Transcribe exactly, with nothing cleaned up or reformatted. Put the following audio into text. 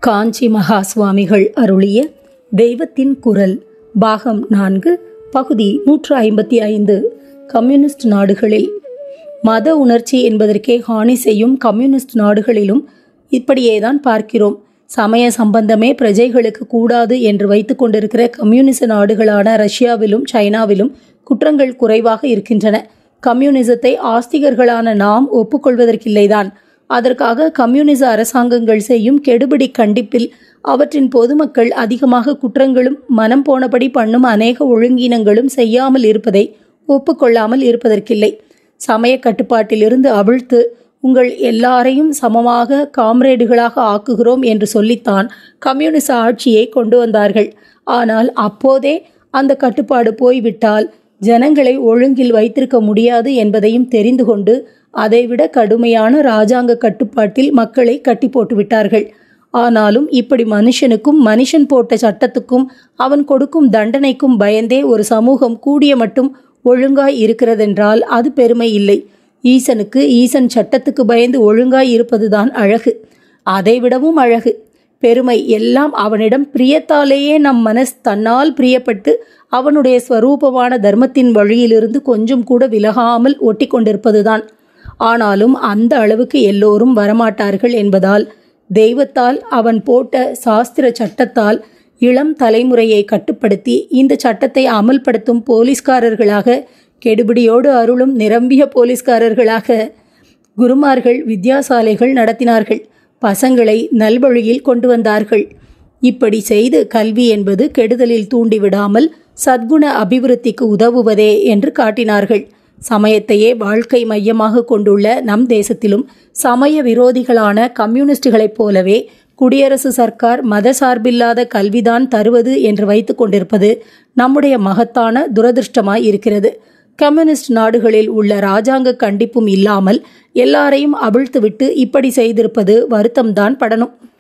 காஞ்சி மகா சுவாமிகள் அருளிய தெய்வத்தின் குரல் பாகம் நான்கு பகுதி நூற்று ஐம்பத்தி ஐந்து. கம்யூனிஸ்ட் நாடுகளில் மத உணர்ச்சி என்பதற்கே ஹானி செய்யும் கம்யூனிஸ்ட் நாடுகளிலும் இப்படியேதான் பார்க்கிறோம். சமய சம்பந்தமே பிரஜைகளுக்கு கூடாது என்று வைத்து கொண்டிருக்கிற கம்யூனிச நாடுகளான ரஷ்யாவிலும் சைனாவிலும் குற்றங்கள் குறைவாக இருக்கின்றன. கம்யூனிசத்தை ஆஸ்திகர்களான நாம் ஒப்புக்கொள்வதற்கில்லைதான். அதற்காக கம்யூனிச அரசாங்கங்கள் செய்யும் கெடுபிடி கண்டிப்பில் அவற்றின் பொதுமக்கள் அதிகமாக குற்றங்களும் மனம் போனபடி பண்ணும் அநேக ஒழுங்கீனங்களும் செய்யாமல் இருப்பதை ஒப்புக்கொள்ளாமல் இருப்பதற்கில்லை. சமய கட்டுப்பாட்டிலிருந்து அவிழ்த்து உங்கள் எல்லாரையும் சமமாக காம்ரேடுகளாக ஆக்குகிறோம் என்று சொல்லித்தான் கம்யூனிச ஆட்சியை கொண்டு வந்தார்கள். ஆனால் அப்போதே அந்த கட்டுப்பாடு போய்விட்டால் ஜனங்களை ஒழுங்கில் வைத்திருக்க முடியாது என்பதையும் தெரிந்து கொண்டு அதைவிட கடுமையான இராஜாங்க கட்டுப்பாட்டில் மக்களை கட்டி போட்டு விட்டார்கள். ஆனாலும் இப்படி மனுஷனுக்கும் மனுஷன் போட்ட சட்டத்துக்கும் அவன் கொடுக்கும் தண்டனைக்கும் பயந்தே ஒரு சமூகம் கூடிய மட்டும் ஒழுங்காய் இருக்கிறதென்றால் அது பெருமை இல்லை. ஈசனுக்கு ஈசன் சட்டத்துக்கு பயந்து ஒழுங்காய் இருப்பதுதான் அழகு. அதைவிடவும் அழகு பெருமை எல்லாம் அவனிடம் பிரியத்தாலேயே நம் மனஸ் தன்னால் பிரியப்பட்டு அவனுடைய ஸ்வரூபமான தர்மத்தின் வழியிலிருந்து கொஞ்சம் கூட விலகாமல் ஒட்டி கொண்டிருப்பதுதான். ஆனாலும் அந்த அளவுக்கு எல்லோரும் வரமாட்டார்கள் என்பதால் தெய்வத்தால் அவன் போட்ட சாஸ்திர சட்டத்தால் இளம் தலைமுறையை கட்டுப்படுத்தி இந்த சட்டத்தை அமல்படுத்தும் போலீஸ்காரர்களாக, கெடுபிடியோடு அருளும் நிரம்பிய போலீஸ்காரர்களாக குருமார்கள் வித்யாசாலைகள் நடத்தினார்கள். பசங்களை நல்வழியில் கொண்டு வந்தார்கள். இப்படி செய்து கல்வி என்பது கெடுதலில் தூண்டிவிடாமல் சத்குண அபிவிருத்திக்கு உதவுவதே என்று காட்டினார்கள். சமயத்தையே வாழ்க்கை மையமாக கொண்டுள்ள நம் தேசத்திலும் சமய விரோதிகளான கம்யூனிஸ்டுகளைப் போலவே குடியரசு சர்க்கார் மத சார்பில்லாத கல்விதான் தருவது என்று வைத்து கொண்டிருப்பது நம்முடைய மகத்தான துரதிருஷ்டமாய் இருக்கிறது. கம்யூனிஸ்ட் நாடுகளில் உள்ள இராஜாங்க கண்டிப்பும் இல்லாமல் எல்லாரையும் அவிழ்த்துவிட்டு இப்படி செய்திருப்பது வருத்தம்தான் படணும்.